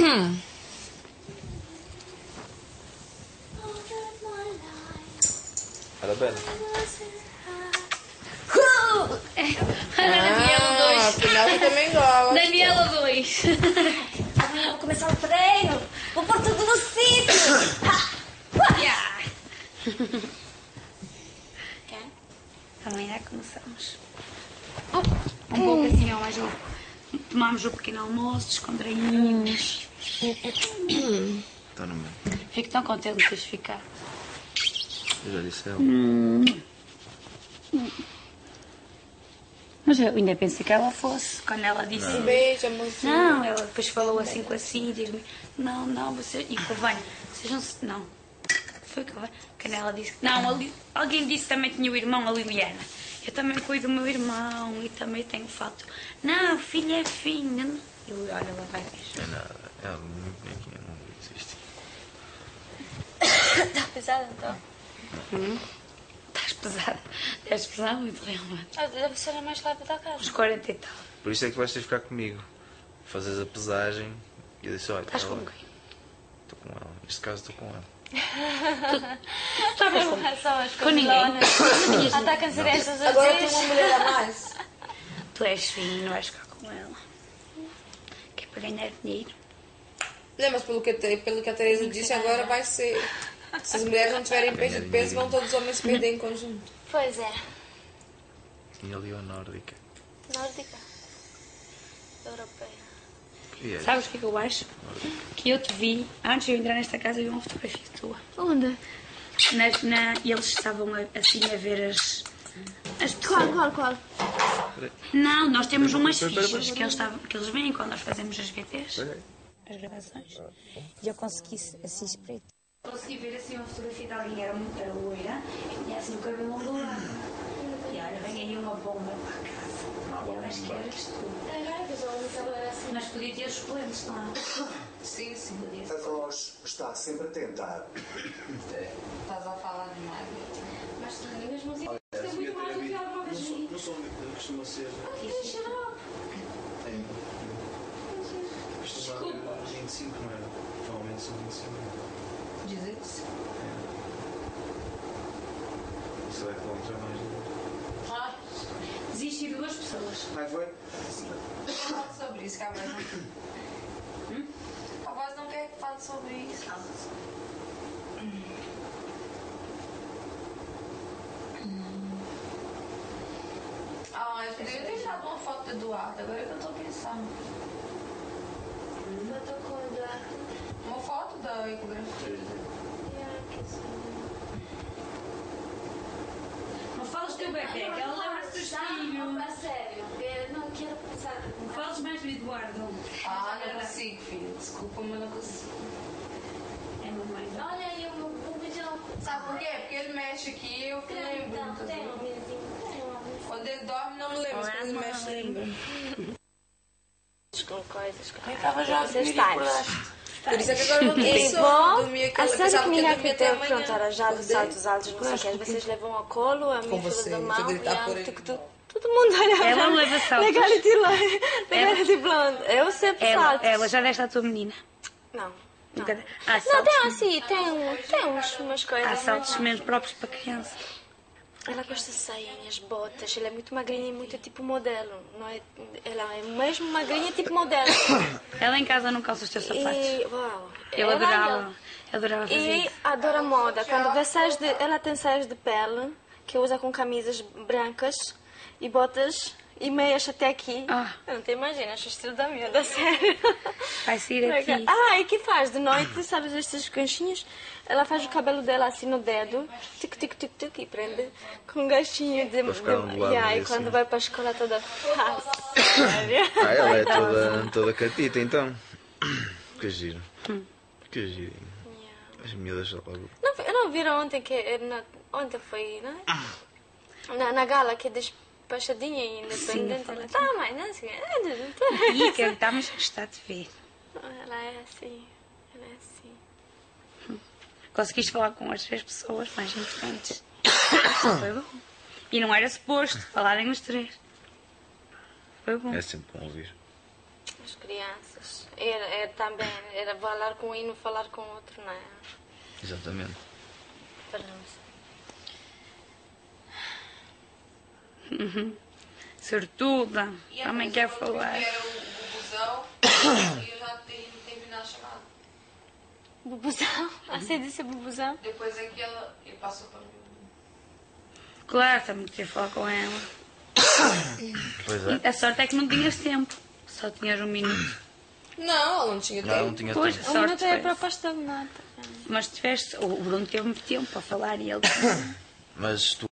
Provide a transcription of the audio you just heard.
Parabéns. Daniela 2. Afinal eu também gosto. Daniela 2. Amanhã vou começar o treino. Vou pôr tudo no sítio. Amanhã começamos. Um pouco assim, ó, mais tomamos o pequeno almoço, descontraímos. Está no meio. Fico tão contente de teres ficado. Eu já disse a ela. Mas eu ainda pensei que ela fosse, quando ela disse... Um beijo, amorzinho. Não, ela depois falou assim com a Cíntia. Não, você... E com a Vânia. Vocês não se... Não. Foi com a Vânia. Quando ela disse... Não, alguém disse que também tinha o irmão, a Liliana. Eu também cuido do meu irmão e também tenho foto. Não, filha é filha. Eu, olha, ela vai ver. É nada. É algo muito bonitinho. Não existe. Está pesada então? Estás pesada. Estás pesada muito realmente. Deve ser a mais leve da casa. Uns 40 e tal. Por isso é que vais ter de ficar comigo. Fazes a pesagem e eu disse, olha... Estás com quem? Estou com ela. Neste caso estou com ela. Estavas com Com ninguém. Atacam-se estas Agora tem uma mulher a mais. Tu és filho, não vais ficar com ela. Que é para ganhar dinheiro. Não, mas pelo que a Teresa disse, agora vai ser... Se as mulheres não tiverem peso, vão todos os homens perder em conjunto. Pois é. E ali a nórdica. Nórdica. Europeia. E é Sabes o que é que eu acho? Que eu te vi, antes de eu entrar nesta casa, eu vi uma fotografia tua. Onde? Eles estavam assim a ver as Qual? Não, nós temos umas fichas que eles veem quando nós fazemos as VTs, as gravações. E eu consegui assim espreitar. Consegui ver assim uma fotografia de alguém, era muito loira, e tinha assim o cabelo ondulado. E olha, vem aí uma bomba para a casa. E eu acho que eras tu. Mas podia ter os suplentes, não é? Sim. A voz está sempre atenta. Estás a falar demais. Mas tu mesmo assim, Não costuma ser. Costuma 25, não era? Normalmente são 25. dizer-se. Isso é contra mais. Desisti de 2 pessoas. Não foi? Fala sobre isso, que a voz não quer. A voz não quer que fale sobre isso. Eu poderia ter tirado uma foto do Eduardo, agora é que eu estou pensando. Uma foto com o Eduardo? Uma foto da ecografia. Não fales do bebê, que ela leva-se dos filhos. A sério, eu não quero pensar. Não fales mais do Eduardo. Não consigo, filho. Desculpa, mas não consigo. É mamãe. Olha aí o vídeo. Sabe por quê? Porque ele mexe aqui e eu que lembro. Quando ele dorme, não me lembro. Quando ele mexe, lembro. Com coisas. Eu estava já a dormir. Por isso é que agora eu não E tenho bom, dormir a aquela série que minha filha até pronto, amanhã. era já de saltos altos, não sei o que, às vezes levam ao colo, a minha filha da mão, e todo mundo olha Ela para não leva saltos. Legality blonde. Eu sempre saltos. Ela já desta a tua menina. Não. Há Não, saltos. tem assim, tem umas coisas. Há saltos mas mesmo próprios para criança. ela gosta de sainhas, botas, ela é muito magrinha e muito tipo modelo. Não é, ela é mesmo magrinha tipo modelo. Ela em casa não calça os teus sapatos. E, uau. Eu adorava fazer E isso. adora moda. Quando vê saias de, ela tem saias de pele que usa com camisas brancas e botas e meias até aqui. Eu não te imaginas o estilo da miúda, sério. Vai sair aqui. E que faz? De noite, sabes estes ganchinhos? Ela faz o cabelo dela assim no dedo, tic, tic, tic, tic, e prende com um ganchinho de... E aí, quando vai para a escola toda fácil. Ela é toda catita, então. Que giro. Que giro. As miúdas já logo. Não viram ontem que... Ontem foi, não é? Na gala, que é despachadinha e independente. Ela tá, mãe, não sei. E que estamos a gostar de ver. Ela é assim. Conseguiste falar com as 3 pessoas mais importantes. Foi bom. E não era suposto falarem os 3. Foi bom. É sempre bom ouvir. as crianças. Era também, era falar com um e não falar com o outro, não é? Exatamente. Para não Sortuda. Também quer falar. Era o bubuzão e eu já tenho vindo a chamada. Bubuzão? Você disse bubuzão? Depois é que ele passou para mim. Claro, também queria falar com ela. Pois é. A sorte é que não tinhas tempo. Só tinhas 1 minuto. Não, ela não tinha tempo. Não tinha Pois, tempo. O sorte minuto é a foi. proposta de nota. Mas tiveste. O Bruno teve tempo para falar e ele. Mas tu